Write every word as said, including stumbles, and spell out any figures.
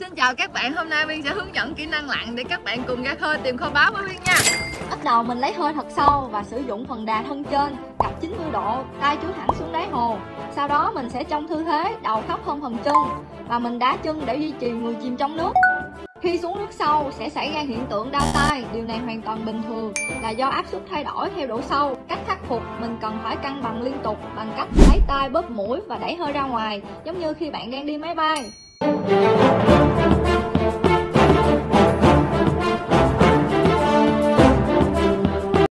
Xin chào các bạn, hôm nay Viên sẽ hướng dẫn kỹ năng lặn để các bạn cùng ra khơi tìm kho báu với Viên nha. Bắt đầu mình lấy hơi thật sâu và sử dụng phần đà thân trên, cặp chín mươi độ, tay chúi thẳng xuống đáy hồ. Sau đó mình sẽ trong tư thế đầu thấp hơn phần chân và mình đá chân để duy trì người chìm trong nước. Khi xuống nước sâu sẽ xảy ra hiện tượng đau tay, điều này hoàn toàn bình thường là do áp suất thay đổi theo độ sâu. Cách khắc phục, mình cần phải cân bằng liên tục bằng cách lấy tay bóp mũi và đẩy hơi ra ngoài, giống như khi bạn đang đi máy bay.